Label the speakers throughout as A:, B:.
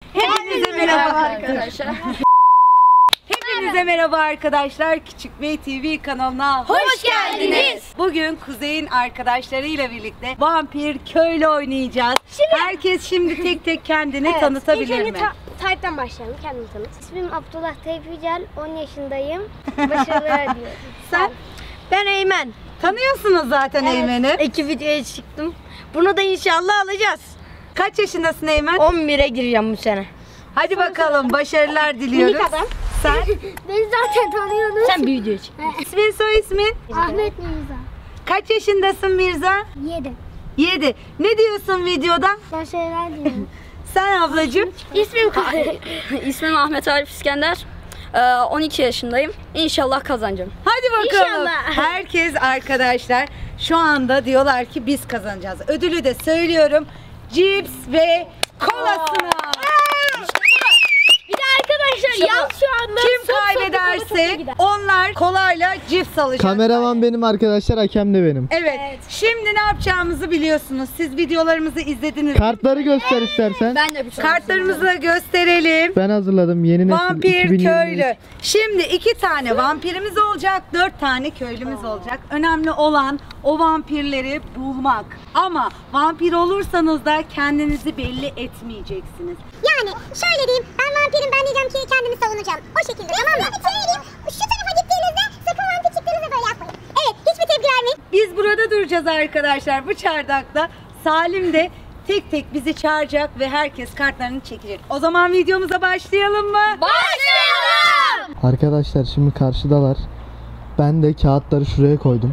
A: Hepinize merhaba arkadaşlar. Hepinize merhaba arkadaşlar. Küçük Bey TV kanalına
B: hoş geldiniz.
A: Bugün Kuzey'in arkadaşlarıyla birlikte vampir köylü oynayacağız. Herkes şimdi tek tek kendini tanıtabilir mi?
B: Tayyip'ten başlayalım, kendimi tanıt. İsmim Abdullah Tayyip Yücel, 10 yaşındayım. Başarılar diliyorum.
A: Sen?
B: Ben Eymen.
A: Tanıyorsunuz zaten Eymen'i.
B: 2 videoya çıktım. Bunu da inşallah alacağız.
A: Kaç yaşındasın Eymen?
B: 11'e gireceğim bu sene.
A: Hadi bakalım, başarılar diliyoruz.
B: Minik adam.
A: Sen?
B: Beni zaten tanıyorsunuz. Sen bir videoya çık.
A: İsmin, soy ismin?
B: Ahmet Mirza.
A: Kaç yaşındasın Mirza?
B: 7.
A: 7. Ne diyorsun videoda?
B: Başarılar diliyorum.
A: Sen ablacığım?
B: İsmim Kuzey.
C: İsmim Ahmet Arif İskender. 12 yaşındayım. İnşallah kazanacağım.
A: Hadi bakalım.
B: İnşallah.
A: Herkes arkadaşlar şu anda diyorlar ki biz kazanacağız. Ödülü de söylüyorum. Cips ve kolasını.
B: Bir de arkadaşlar yaz şu anda.
A: Kim kaybederse onlar kolayla cips alacak.
D: Kameraman benim arkadaşlar, hakem de benim.
A: Evet. Şimdi ne yapacağımızı biliyorsunuz. Siz videolarımızı izlediniz.
D: Kartları göster istersen.
C: Ben de bir şey
A: Kartlarımızı da gösterelim.
D: Ben hazırladım yeni nesil
A: Vampir
D: 2023.
A: köylü. Şimdi 2 tane vampirimiz olacak, 4 tane köylümüz olacak. Önemli olan o vampirleri bulmak. Ama vampir olursanız da kendinizi belli etmeyeceksiniz.
E: Yani şöyle diyeyim, ben vampirim, ben diyeceğim ki kendimi savunacağım. O şekilde, tamam mı? Söyleyeyim, şu tarafa gittiğinizde sakın vampir çıktığınızda böyle yapmayın. Evet, hiçbir tepki vermeyin.
A: Biz burada duracağız arkadaşlar bu çardakta. Salim de tek tek bizi çağıracak ve herkes kartlarını çekecek. O zaman videomuza başlayalım mı?
B: Başlayalım.
D: Arkadaşlar şimdi karşıdalar. Ben de kağıtları şuraya koydum.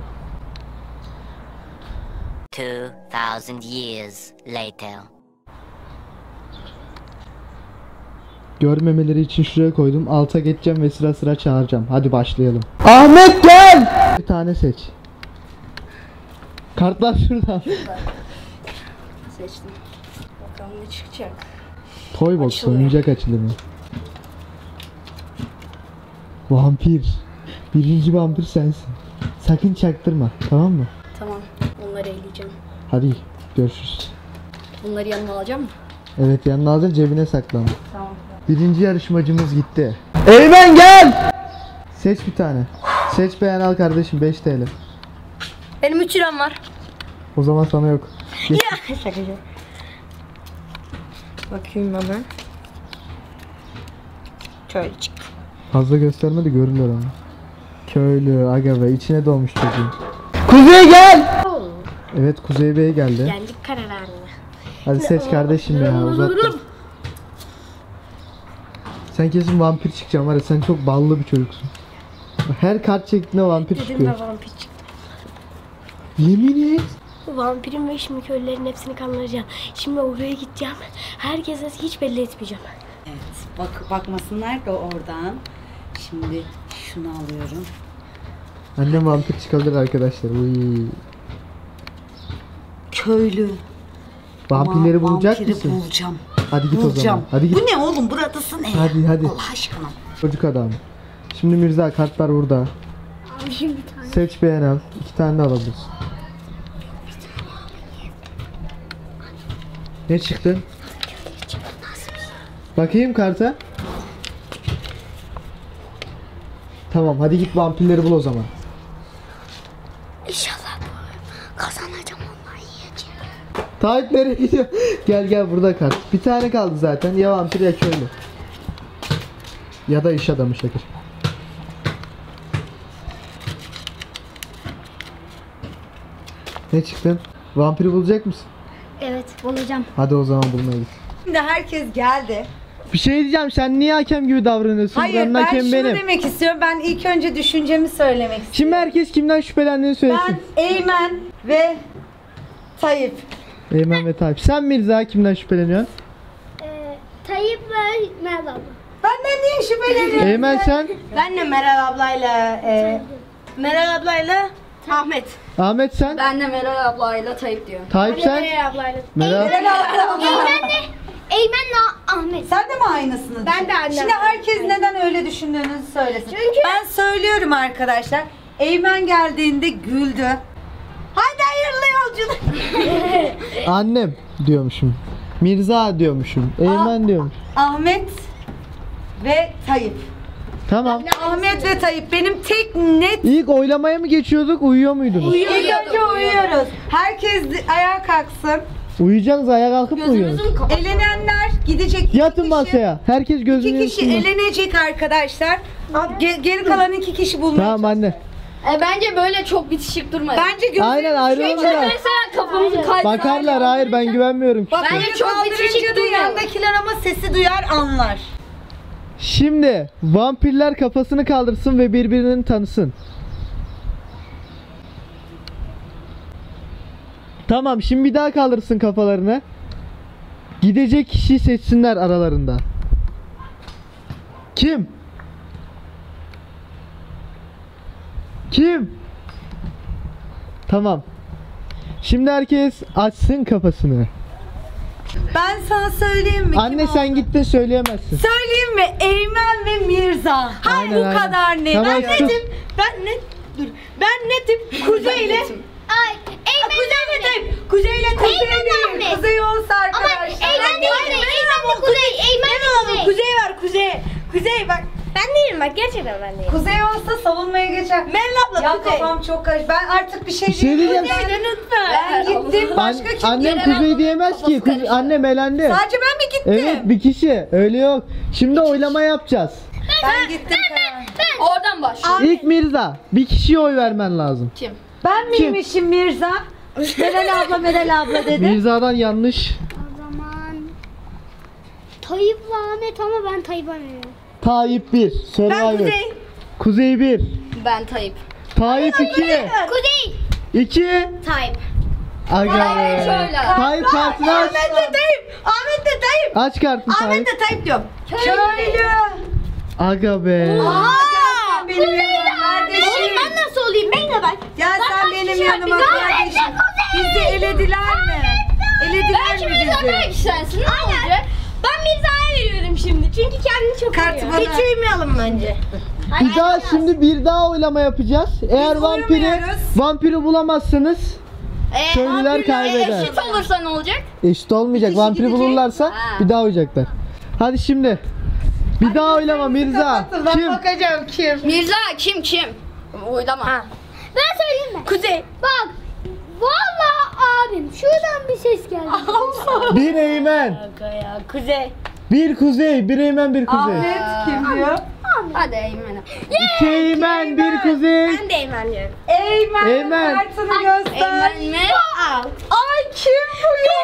F: 2000 years later.
D: Görmemeleri için şuraya koydum. Alta geçeceğim ve sıra sıra çağıracağım. Hadi başlayalım. Ahmet gel! Bir tane seç. Kartlar şurada.
C: Seçtim. Bakalım ne çıkacak.
D: Toy box, oyuncak açılımı. Vampir. Birinci vampir sensin. Sakın çaktırma, tamam mı?
C: Tamam. Onları eleyeceğim.
D: Hadi görüşürüz.
C: Bunları yanıma alacağım mı?
D: Evet, yanına alacağım, cebine saklan.
C: Tamam.
D: Birinci yarışmacımız gitti. Eymen gel! Seç bir tane. Seç, beğen, al kardeşim, 5 TL.
B: Benim 3 liram var.
D: O zaman sana yok. Geç.
B: Şakacı. Bakayım hemen. Şöyle çıktı.
D: Fazla gösterme de görürler onu. Köylü, aga be, içine doğmuş çocuğun. Kuzey gel! Evet, Kuzey Bey geldi.
B: Geldik kararlarına.
D: Hadi seç kardeşim ya, uzatma. Sen kesin vampir çıkacaksın var ya, sen çok ballı bir çocuksun. Her kart çektiğinde vampir çıkıyor.
B: Vampir çıktı.
D: Yemin et.
B: Vampirim ve şimdi köylülerin hepsini kandıracağım. Şimdi oraya gideceğim. Herkese hiç belli etmeyeceğim.
A: Evet, bakmasınlar da oradan. Şimdi şunu alıyorum.
D: Annem vampir çıkabilir arkadaşlar. Uy.
A: Köylü.
D: Vampirleri
A: Ama
D: bulacak
A: vampiri
D: mısın?
A: bulacağım.
D: Hadi git o
A: Bulacağım.
D: zaman. Hadi git.
A: Bu ne oğlum, buradasın ne?
D: Hadi.
A: Allah aşkına.
D: Çocuk adam. Şimdi Mirza, kartlar burada. Seç, beğen, al. 2 tane de alabilirsin. Ne çıktı? Bakayım karta. Tamam, hadi git vampirleri bul o zaman.
B: İnşallah kazanacağım, onları yiyeceğim.
D: Tayyip nereye gidiyor? Gel burada kart. Bir tane kaldı zaten. Ya vampir ya köylü. Ya da iş adamı Şakir. Ne çıktın? Vampiri bulacak mısın?
B: Evet, bulacağım.
D: Hadi o zaman bulmaya git.
A: Şimdi herkes geldi.
D: Bir şey diyeceğim, sen niye hakem gibi davranıyorsun?
A: Hayır,
D: Buranın
A: ben
D: hakemi
A: şunu
D: benim.
A: demek istiyorum. Ben ilk önce düşüncemi söylemek istiyorum.
D: Şimdi herkes kimden şüphelendiğini söylesin.
A: Ben Eymen ve Tayyip.
D: Eymen ve Tayyip. Sen Mirza, kimden şüpheleniyorsun?
B: Tayyip ve Meral abla.
A: Benden niye şüpheleniyorsun?
D: Eymen sen?
B: Ben de Meral ablayla Ahmet.
D: Ahmet sen?
C: Ben de Meral ablayla Tayyip diyorum.
D: Tayyip sen?
B: Meral ablayla.
D: Meral.
B: Eymen'le Ahmet.
A: Sen de mi aynısını?
B: Ben de annem.
A: Şimdi herkes neden öyle düşündüğünüzü söylesin. Çünkü ben söylüyorum arkadaşlar. Eymen geldiğinde güldü. Hadi hayırlı yolculuk.
D: Annem diyormuşum. Mirza diyormuşum. Eymen diyorum.
A: Ahmet ve Tayyip.
D: Tamam.
A: Ahmet ve Tayyip benim tek net.
D: İlk oylamaya mı geçiyorduk, uyuyor muydunuz?
A: İlk önce uyuyoruz. Herkes ayağa kalksın.
D: Uyuyacaksınız, ayağa kalkıp mı uyuyorsunuz?
A: Elenenler gidecek.
D: Yatın
A: kişi.
D: masaya. Herkes gözünü
A: 2 kişi
D: yumsun.
A: elenecek arkadaşlar. Geri kalan 2 kişi bulmaya
D: Tamam anne.
C: Bence böyle çok bitişik durmayın.
A: Bence gözünü
D: Aynen ayrılın da.
C: Mesela kafamızı kaydıralım.
D: Bakarlar, hayır ben güvenmiyorum.
A: Bak
C: Bence
A: böyle
C: çok
A: kaldırınca
C: bitişik
A: da
C: durmayalım.
A: yandakiler ama sesi duyar anlar.
D: Şimdi vampirler kafasını kaldırsın ve birbirini tanısın. Tamam, şimdi bir daha kaldırsın kafalarını. Gidecek kişiyi seçsinler aralarında. Kim? Kim? Tamam. Şimdi herkes açsın kafasını.
A: Ben sana söyleyeyim mi?
D: Anne
A: kim
D: sen
A: oldu?
D: git de söyleyemezsin.
A: Söyleyeyim mi? Eymen ve Mirza.
D: Aynen,
A: Bu
D: aynen.
A: kadar net.
D: Tamam,
A: Ben
D: sus.
A: netim. Ben netim. Kuzeyle.
E: Ay,
A: Kuzeyle Tayyip. Kuzeyle Kuzey
E: Eymen'den
A: değil.
E: mi?
A: Kuzey olsa arkadaşlar.
E: Eymen değil, Eymen de Kuzey, Eymen de Kuzey.
A: Kuzey var Kuzey. Kuzey bak.
B: Ben değilim bak, gerçekten ben değilim.
A: Kuzey olsa savunmaya geçer. Meral abla ya
B: Kuzey.
A: kafam çok karışık. Ben artık bir şey
D: Bir şey diyeceğim.
A: Ben gittim başka kim?
D: Annem Kuzey diyemez ki. Annem elendi.
A: Sadece ben mi gittim?
D: Evet, bir kişi. Öyle yok. Şimdi oylama yapacağız.
A: Ben gittim.
C: Oradan başlıyor.
D: İlk Mirza. Bir kişiye oy vermen lazım.
A: Ben
D: Kim?
A: miymişim Mirza? Meral abla dedi.
D: Mirza'dan yanlış.
E: O zaman Tayyip'le Ahmet ama ben Tayyip'e veriyorum.
D: Tayyip 1.
A: Ben
D: Survivor.
A: Kuzey.
D: Kuzey 1.
C: Ben Tayyip.
D: Tayyip 2.
E: Kuzey.
D: 2.
E: Tayyip.
D: Aga be.
C: şöyle.
D: Tayyip kartını aç.
A: Ahmet de Tayyip. Ahmet de Tayyip.
D: Aç kartını
A: Ahmet
D: Tayyip.
A: de Tayyip diyorum. Köylü.
D: Aga be.
A: Aa, benim yanıma kardeşim.
E: Ben nasıl olayım? Ben de bak.
A: Gel sen benim yanıma kardeşim. Bizi elediler mi? Elediler mi bizi?
C: Sensin ne olacak?
B: Ben Mirza'ya veriyorum şimdi çünkü kendini çok
A: Kartı
B: seviyor.
A: bana.
B: Hiç uyumayalım bence.
D: Bir daha şimdi bir daha oylama yapacağız. Eğer
A: uyumuyoruz.
D: vampiri bulamazsanız köylüler kaybeder.
C: Eşit olursa ne olacak?
D: Eşit olmayacak. Vampiri bulurlarsa bir daha oynayacaklar. Hadi şimdi. Bir daha oylama Mirza.
A: Ben
D: Kim?
A: bakacağım kim?
C: Mirza kim? Oylama.
E: Ben söyleyeyim mi?
B: Kuzey.
E: Bak. Vallahi abim şuradan bir ses geldi.
D: Bir Eymen.
B: Ya Kuzey.
D: Bir Kuzey. Bir Eymen, bir Kuzey.
A: Ahmet kim diyor?
C: Hadi Eymen'e.
D: İki Eymen, bir Kuzey.
B: Ben de Eymen diyorum.
A: Eymen.
D: Eymen.
A: Kartını göster.
C: Eymen mi?
A: Ay kim bu ya?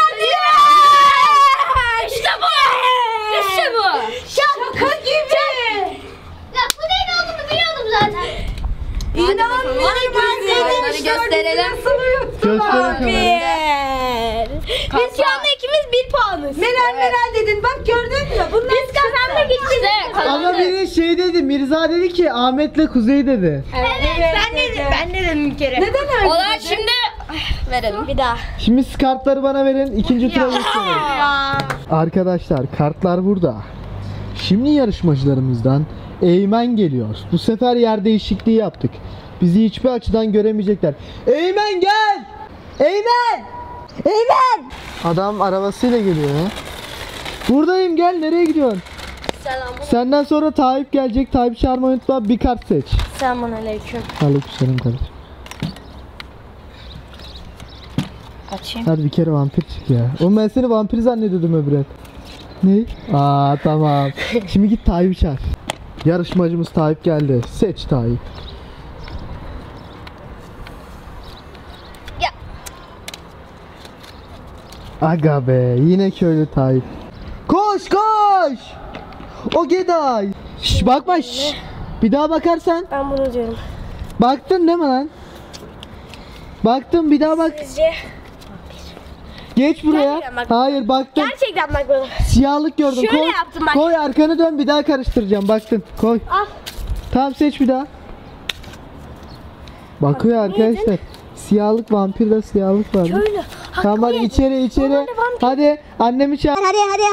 C: İşte bu. İşte bu.
A: Şaka gibi.
E: Ya Kuzey'in olduğunu biliyordum zaten.
A: İnanmıyorum ben
C: Onları
A: seni
C: gösterelim.
A: nasıl uyuttular?
D: Gösterin kamerayı.
B: Biz şu anda ikimiz bir puanız.
A: Meral dedin bak gördün mü? Bunlar
B: Biz kazandık işte.
D: Ama biri şey dedi, Mirza dedi ki Ahmet'le Kuzey dedi.
B: Ben de dedim bir kere.
A: Neden öyle?
C: Olan şimdi verelim.
B: Bir daha.
D: Şimdi siz kartları bana verin, ikinci tura geçelim. Arkadaşlar kartlar burada. Şimdi yarışmacılarımızdan Eymen geliyor. Bu sefer yer değişikliği yaptık. Bizi hiçbir açıdan göremeyecekler. Eymen gel! Eymen! Eymen! Adam arabasıyla geliyor ya. Buradayım, gel, nereye gidiyorsun? Senden sonra Tayyip gelecek. Tayyip çağırmayı unutma, bir kart seç.
B: Selamünaleyküm.
D: Aleykümselam kardeşim.
B: Açayım.
D: Hadi bir kere vampir çık ya. Oğlum ben seni vampir zannediyordum öbür et. Ne? Aa tamam. Şimdi git Tayyip'i çağır. Yarışmacımız Tayyip geldi. Seç Tayyip.
C: Ya.
D: Aga be, yine köylü Tayyip. Koş koş. O Geday. Şş, bakma şş. Bir daha bakarsan.
B: Ben bunu diyorum.
D: Baktın değil mi lan? Baktım, bir daha bak.
B: Sizce?
D: Geç buraya.
B: Gerçekten bak.
D: Hayır baktım.
B: Gerçekten bak bana.
D: Siyahlık gördüm.
B: Şöyle
D: Koy,
B: yaptım bak.
D: koy arkanı dön, bir daha karıştıracağım. Baktın. Koy.
B: Al.
D: Tamam, seç bir daha. Bakıyor arkadaşlar. Siyahlık, vampirde siyahlık var.
B: Köylü.
D: Tamam hadi içeri. Hadi annemi çağır.
E: Hadi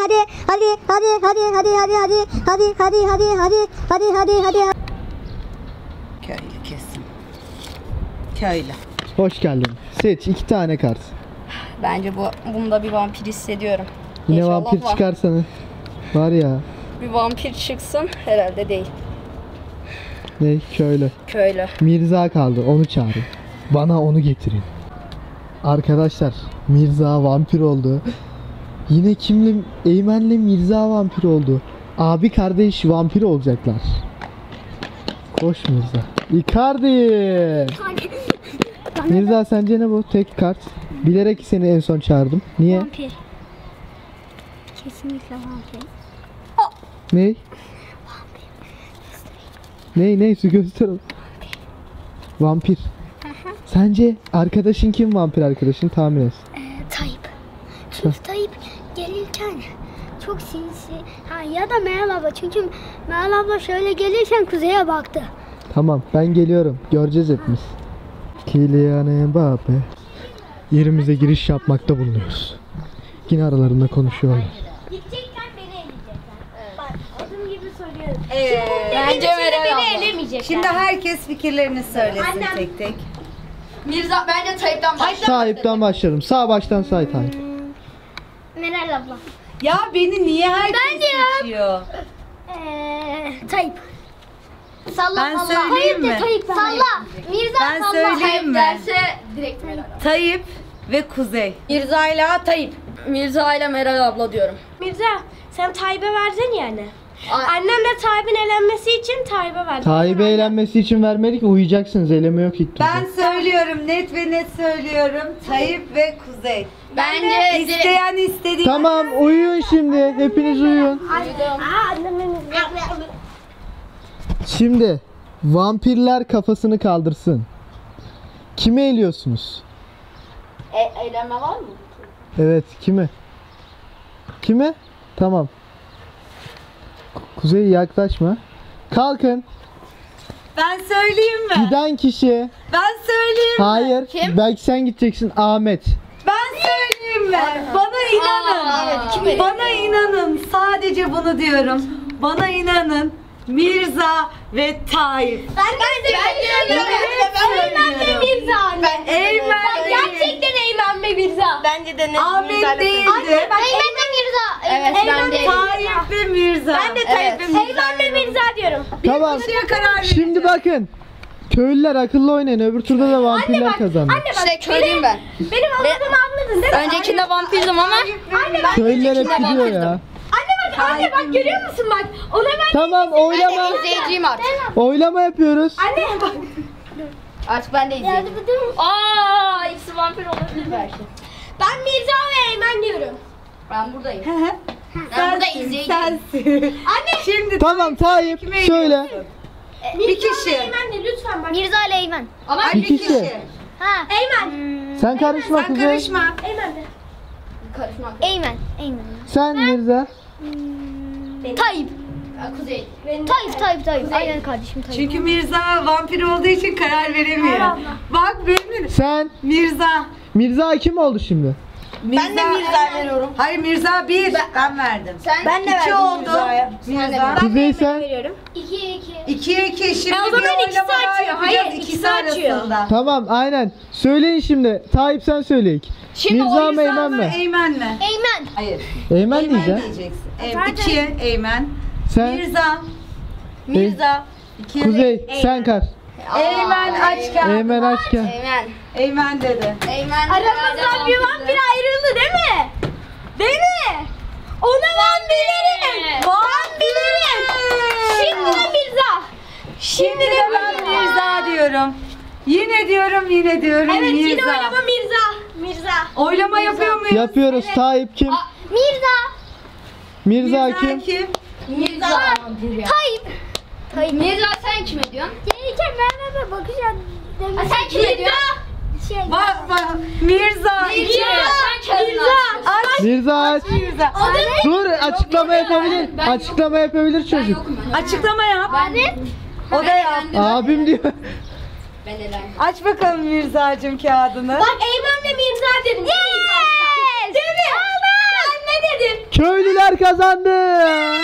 A: Köylü kesin. Köylü.
D: Hoş geldin. Seç 2 tane kart.
C: Bence bunda bir vampir hissediyorum.
D: Yine
C: İnşallah
D: vampir
C: var.
D: çıkarsanız. Var ya.
C: Bir vampir çıksın herhalde değil.
D: Ne köylü.
C: Köylü.
D: Mirza kaldı. Onu çağırın. Bana onu getirin. Arkadaşlar Mirza vampir oldu. Yine kimle? Eymen'le Mirza vampir oldu. Abi kardeş vampir olacaklar. Koş Mirza. Icardi. Mirza sence ne bu? Tek kart. Bilerek seni en son çağırdım. Niye?
E: Vampir. Kesinlikle vampir.
D: Ne? Neyse göster. Vampir. Sence arkadaşın kim vampir arkadaşın? Tahmin et.
E: Tayyip. Çünkü Tayyip gelirken çok sinsi. Ya da Meral abla. Çünkü Meral abla şöyle gelirken kuzeye baktı.
D: Tamam ben geliyorum. Göreceğiz hepimiz. Kylian Mbappe. Yerimize giriş yapmakta bulunuyoruz. Yine aralarında konuşuyorlar.
E: Gidecekler beni eleyecekler. Bak adım gibi söylüyorum.
C: Bence Meral abla.
E: Elemeyecekler.
A: Şimdi herkes fikirlerini söylesin
E: Annem.
A: tek tek.
C: Mirza bence Tayyip'ten başla.
D: Tayyip'ten başlarım. Sağ baştan say Tayyip.
E: Meral abla.
A: Ya beni niye herkes seçiyor?
E: Tayyip. Salla
A: Ben söyleyeyim mi?
E: Salla. Mirza
A: Ben
E: salla.
A: söyleyeyim mi?
C: Derse direkt Meral abla.
A: Tayyip ve Kuzey.
C: Mirza ile Tayyip. Mirza ile Meral abla diyorum.
B: Mirza sen Tayyip'e verdin yani. Annem de Tayyip'in elenmesi için Tayyip'e verdi.
D: Tayyip'e eğlenmesi için vermedik. Uyuyacaksınız. Eleme yok ilk turda.
A: Ben söylüyorum, net ve net söylüyorum. Tayyip ve Kuzey.
C: Bence
A: İsteyen istediği.
D: Tamam uyuyun şimdi. Hepiniz uyuyun.
B: Annemin
D: Şimdi vampirler kafasını kaldırsın. Kimi eliyorsunuz?
C: eğlenme var mı?
D: Evet kimi? Kimi? Tamam. Kuzey yaklaşma. Kalkın.
A: Ben söyleyeyim mi?
D: Giden kişi.
A: Ben söyleyeyim mi?
D: Hayır. Belki sen gideceksin Ahmet.
A: Ben söyleyeyim mi? Bana inanın.
C: evet, kim
A: Bana inanın. Sadece bunu diyorum. Bana inanın. Mirza ve Tayyip.
B: Eymen ve Mirza anne.
A: Eymen değil.
B: Gerçekten Eymen ve Mirza. Bence de
A: Ahmet değildi.
E: Eymen ve Mirza.
C: Evet ben de.
A: Tayyip ve Mirza.
B: Ben de Tayyip ve Mirza. Eymen ve Mirza diyorum.
D: Tamam.
A: Buraya karar verin.
D: Şimdi bakın. Köylüler akıllı oynayın. Öbür turda da vampirler kazandı.
C: İşte köylüyüm ben.
B: Benim anladığımı anladın değil mi?
C: Öncekinde vampirdim ama.
D: Köylüler hep gidiyor ya.
B: Anne bak görüyor musun bak. Ona ben
D: Tamam oylama.
C: İzleyiciyim artık.
D: Oylama yapıyoruz.
B: anne bak.
C: Artık ben de izleyiciyim. İkisi vampir olabilir belki.
B: Ben Mirza ve Eymen diyorum.
C: Ben buradayım.
A: Sensin,
C: burada izleyeceğim.
A: sensin.
B: Anne.
A: Şimdi
D: Tamam Tayyip
A: kime
D: söyle.
A: ediyorsun?
B: Mirza
A: kişi.
B: ve Eymen de lütfen bak.
E: Mirza ile Eymen.
C: Ama
A: Bir
D: İki
A: kişi.
D: kişi.
E: Ha.
B: Eymen.
D: Sen karışma
A: Sen
D: Kuzey.
A: karışma.
B: Eymen de.
C: karışmak.
E: Eymen.
D: Sen Mirza.
E: Tayyip.
C: Kuzey.
E: Tayyip. Aynen kardeşim Tayyip.
A: Çünkü Mirza vampir olduğu için karar veremiyor. Bak benim
D: Sen.
A: Mirza.
D: Mirza kim oldu şimdi?
A: Ben de Mirza veriyorum. Hayır Mirza 1. Ben verdim.
C: Ben de
A: 2 oldu. Mirza.
D: Kuzey sen.
B: Veriyorum.
A: 2'ye 2. Şimdi
B: o zaman
A: bir
B: ikisi
A: oylama daha
B: açıyor.
A: yapacağız,
B: Hayır,
A: ikisi
B: ikisi açıyor.
A: arasında.
D: Tamam aynen. Söyleyin şimdi. Tayyip sen söyle ilk.
C: Şimdi
D: Mirza mı
A: Mirza
D: Eymen
A: mı
D: mi?
A: Eymen'le?
E: Eymen.
A: Hayır.
D: Eymen
A: Eymen
D: diyeceğim.
A: diyeceksin. 2 Eymen.
D: Sen.
A: Mirza.
C: Mirza.
A: 2
D: Kuzey sen kar.
A: Eymen aç kal.
D: Eymen aç gel.
C: Eymen.
A: Eymen dedi.
C: Eymen.
B: Aramızdan bir vampir ayrıldı değil mi? Değil mi? Ona ben bilirim. Ben bilirim. Şimdi de Mirza.
A: Şimdi de ben Mirza diyorum. Yine diyorum
B: Evet
A: Mirza.
B: yine oynama Mirza.
A: Oylama yapıyor muyuz?
D: Yapıyoruz. Tayyip kim?
E: Mirza.
D: Mirza kim?
C: Mirza.
E: Tayyip.
C: Mirza sen kime diyorsun?
E: Gelirken ben bakacağım.
C: Sen kime diyorsun?
A: Bak. Mirza. Aç.
D: Mirza aç.
A: Mirza.
D: Dur açıklama yapabilir. Açıklama yapabilir çocuk.
A: Açıklama yap. O da yap.
D: Abim diyor.
C: Ben Eren.
A: Aç bakalım Mirza'cığım kağıdını.
B: Bak Eymen ve Mirza dedim. Yes. Dedim. Ben ne dedim?
D: Köylüler kazandı.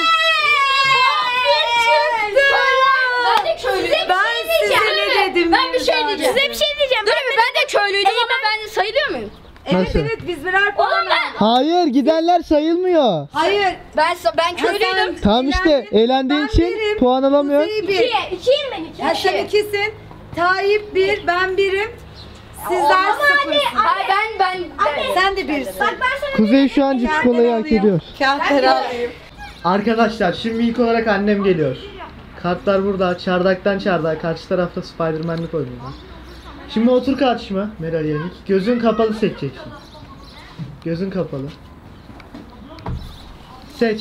C: Ben de köylüyüm.
A: Ben size ne dedim?
C: Ben bir şey diyeceğim.
B: Size bir şey diyeceğim.
C: Dur bir ben de köylüydüm ama ben de sayılıyor muyum?
A: Evet
D: Nasıl?
A: evet biz birer puan aldık.
D: Hayır, gidenler sayılmıyor.
A: Hayır.
C: Ben köylüydüm.
D: Tamam işte, eğlendiğin
A: Ben
D: için
A: birim,
D: puan alamıyor.
A: Kuzey bir.
B: İkiyim ben iki.
A: Ya sen ikisin. Tayyip bir, ben birim. Sizler sıfırsın.
C: Hayır ben
A: Sen de birsin.
B: Bak ben sana
D: Kuzey şu an cips kolayı hak ediyor.
A: Kağıtları alayım.
D: Arkadaşlar şimdi ilk olarak annem geliyor. Kartlar burada. Çardaktan çardağa. Karşı tarafta Spider-Man'lik oynuyorlar. Şimdi otur karşıma Meral Yenik. Gözün kapalı seçeceksin. Gözün kapalı. Seç.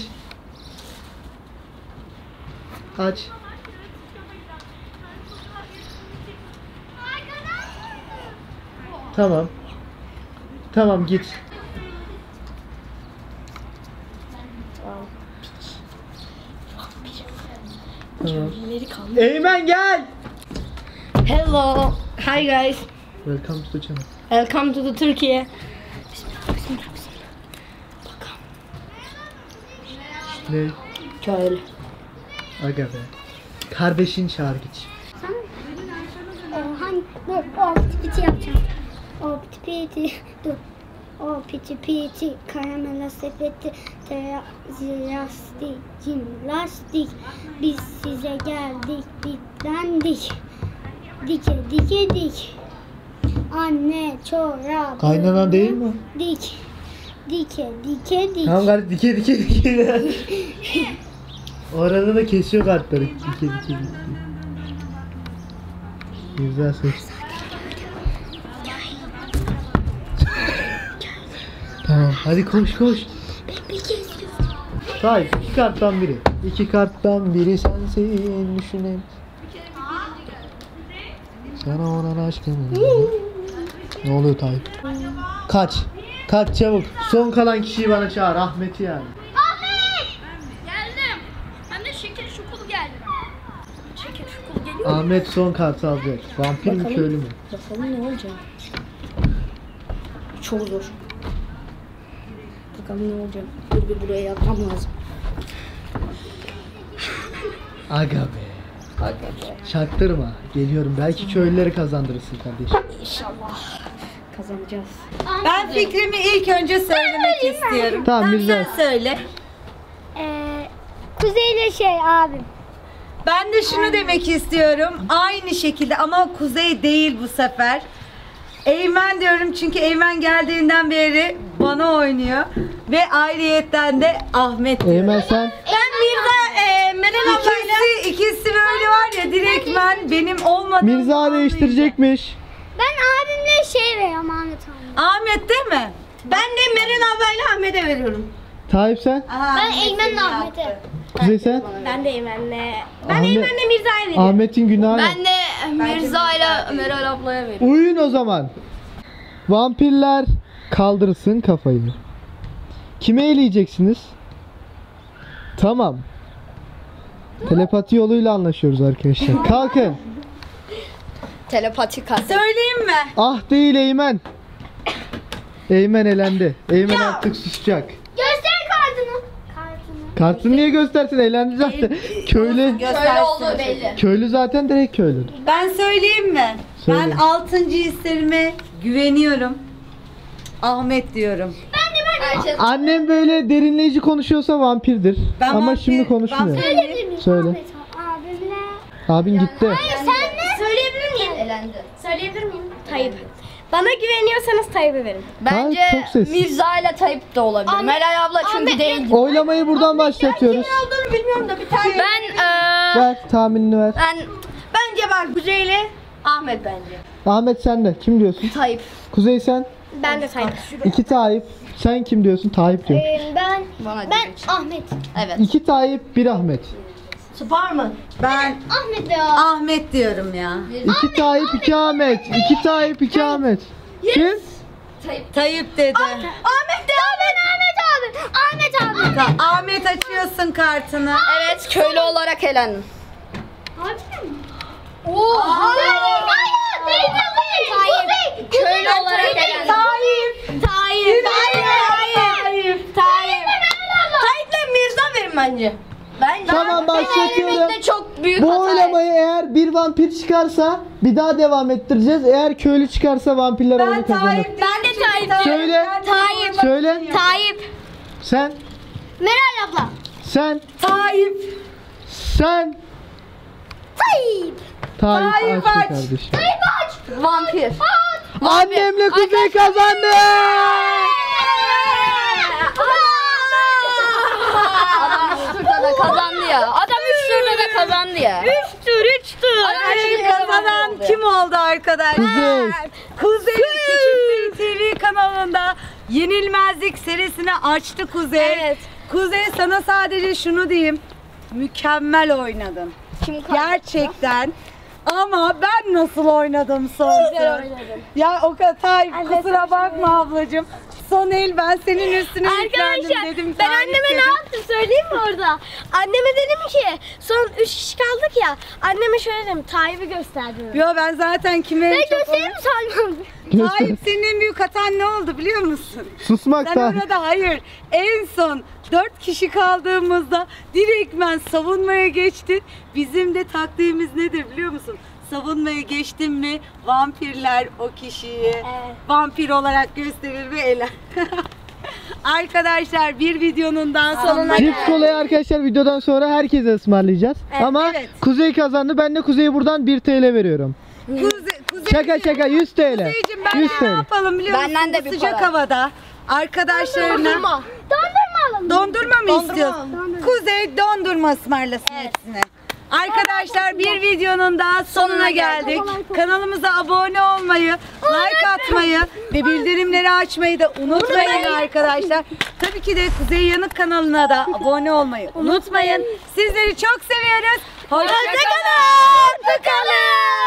D: Aç. Tamam. Tamam git. Tamam. Eymen gel.
C: Hello. Hi guys.
D: Welcome to the channel.
C: Welcome to the Turkey.
D: Ne?
C: Köylü.
D: Aga be. Kardeşin çağır git.
E: Hani dur o piti piti yapacağım. O piti piti dur. O piti piti karamela sepeti terazi lastik jimnastik. Biz size geldik bitlendik. Dike dike dik. Anne çorabı
D: Kaynanan değil mi?
E: dik. Dike dike dik.
D: Tamam kardeş dike dike dike. O arada da kesiyor kartları. Dike dike dike. Güzel ses. Tamam hadi koş koş. Hayır iki karttan biri. İki karttan biri sensin düşünen. Sana olan aşkım. Ne oluyor Tayyip? Kaç. Kaç çabuk. Son kalan kişiyi bana çağır. Ahmet'i yani.
B: geldim. Hem de şeker şokulu geldi. Şeker şokulu geliyor.
D: Ahmet son kartı alacak. Vampir mi köylü mü?
C: Bakalım ne olacak? Çok zor. Bakalım ne olacak? Dur bir buraya yapmam lazım.
D: Aga be. Çaktırma. Geliyorum. Belki köylüleri kazandırırsın kardeşim.
C: İnşallah kazanacağız.
A: Ben fikrimi ilk önce söylemek istiyorum.
D: Tamam, güzel.
A: Sen söyle.
E: Kuzeyle şey abim.
A: Ben de şunu demek istiyorum. Aynı şekilde ama Kuzey değil bu sefer. Eymen diyorum çünkü Eymen geldiğinden beri bana oynuyor. Ve ayrıyetten de Ahmet diyor.
D: Eymen sen.
A: Ben Mirza, Meral ablayla ikisi böyle var ya direktmen benim olmadığım
D: Mirza değiştirecekmiş.
E: Ben abimle şey veriyorum Ahmet abi.
A: Ahmet değil mi?
C: Ben de Meral ablayla Ahmet'e veriyorum.
D: Tayyip sen.
E: Ben Eymen'le Ahmet'e.
D: Kuzey sen.
B: Ben de Eymen'le.
D: Ahmet,
B: Mirza'ya veriyorum.
D: Ahmet'in günahı.
C: Ben de Mirza ile Meral ablaya veriyorum.
D: Uyuyun o zaman. Vampirler kaldırsın kafayı. Kime eleyeceksiniz? Tamam. Telepati yoluyla anlaşıyoruz arkadaşlar. Kalkın.
C: Telepati kaldı.
A: Söyleyeyim mi?
D: Ah değil Eymen. Eymen elendi. Eymen artık susacak.
E: Göster kartını.
D: Kartını niye göstersin? Eğlendi zaten. Köylü.
C: Köylü olduğu belli.
D: Köylü zaten direkt köylü.
A: Ben söyleyeyim mi?
D: Söyle.
A: Ben 6. hislerime güveniyorum. Ahmet diyorum.
C: Herkes
D: Annem böyle derinleyici konuşuyorsa vampirdir.
A: Ben
D: Ama
A: vampir-
D: şimdi konuşmuyor.
A: vampir-
D: Söyle.
E: Abimle.
D: Abin gitti.
E: Sen ne?
B: Söyleyebilir miyim?
C: elendi.
B: Söyleyebilir miyim? Tayyip. Bana güveniyorsanız Tayyip'e verin.
C: Bence
D: çok sessiz.
C: Mirza ile Tayyip de olabilir. Meral abla çünkü değil.
D: Oylamayı buradan başlatıyoruz.
B: Olduğunu bilmiyorum da bir tane.
D: Ver tahminini ver.
B: Bence bak Kuzey ile Ahmet bence.
D: Ahmet sen de. Kim diyorsun?
C: Tayyip.
D: Kuzey sen.
B: Ben de Tayyip.
D: İki Tayyip. Sen kim diyorsun? Tayyip diyor.
E: Ben
C: Bana
E: Ahmet.
C: Evet.
D: İki Tayyip, bir Ahmet.
B: Spar mı?
A: Ben
E: Ahmet de o.
A: Ahmet diyorum ya.
D: İki Tayyip, iki Ahmet. İki Tayyip, iki Ahmet. Kim?
A: Tayyip dedi.
E: Ahmet de Ahmet abi.
A: Ahmet açıyorsun kartını.
C: Evet köylü olarak elendim.
E: Oha. Hayır. Tayyip.
C: Köylü olarak elendim.
B: Tayyip. Tayyip'le Mirza verin bence.
D: Tamam başlatıyorum.
C: Elimizde çok büyük
D: Bu
C: hata.
D: oylamayı eğer bir vampir çıkarsa bir daha devam ettireceğiz. Eğer köylü çıkarsa vampirler oyunu kazanır.
B: Ben de Tayyip.
D: Söyle.
B: Tayyip.
D: Söyle.
B: Tayyip.
D: Sen.
B: Meral abla.
D: Sen.
A: Tayyip.
D: Sen.
B: Tayyip.
D: Tayyip
A: aç.
D: açtı kardeşim.
C: Vampir.
D: Annemle Kuzey kazandı.
C: Adam 3 turda da kazandı ya. Adam 3 turda da kazandı ya.
B: 3 tur.
A: Kazanan kim oldu arkadaşlar?
D: Kuzey.
A: Kuzey Küçük Bey TV kanalında yenilmezlik serisini açtı Kuzey.
B: Evet.
A: Kuzey sana sadece şunu diyeyim. Mükemmel oynadın. Gerçekten. Ama ben nasıl oynadım son
B: Güzel
A: tur?
B: oynadın.
A: Ya o kadar kusura bakma ablacığım. Son el ben senin üstüne yüklendim
B: Arkadaşlar
A: dedim.
B: ben
A: Tayyip
B: anneme ne
A: dedim.
B: yaptım söyleyeyim mi orada? Anneme dedim ki son 3 kişi kaldık ya. Anneme şöyle dedim Tayyip'i gösterdim.
A: Yo ben zaten kime
B: Ben
A: çok
B: göstereyim mi Salim?
A: Tayyip senin en büyük hatan ne oldu biliyor musun?
D: Susmak
A: Sen
D: da.
A: orada hayır. En son 4 kişi kaldığımızda direktmen savunmaya geçtin. Bizim de taktiğimiz nedir biliyor musun? Savunmaya geçtin mi vampirler o kişiyi vampir olarak gösterir ve eler. Arkadaşlar bir videonun daha sonuna
D: Cips kolayı arkadaşlar videodan sonra herkese ısmarlayacağız. Ama
A: evet.
D: Kuzey kazandı. Ben de Kuzey'e buradan 1 TL veriyorum. Şaka 100 TL.
A: Kuzeyciğim ben
D: 100
A: ne
D: TL.
A: yapalım biliyor musun?
C: Benden de
A: Bu
C: bir
A: sıcak
C: para.
A: havada arkadaşlarına
B: Dondurma alalım.
A: dondurma mı istiyorsun? Kuzey dondurma ısmarlasın hepsine. Arkadaşlar bir videonun daha sonuna geldik. Kanalımıza abone olmayı, like atmayı ve bildirimleri açmayı da unutmayın arkadaşlar. Tabii ki de Kuzey Yanık kanalına da abone olmayı unutmayın. Sizleri çok seviyoruz. Hoşça kalın.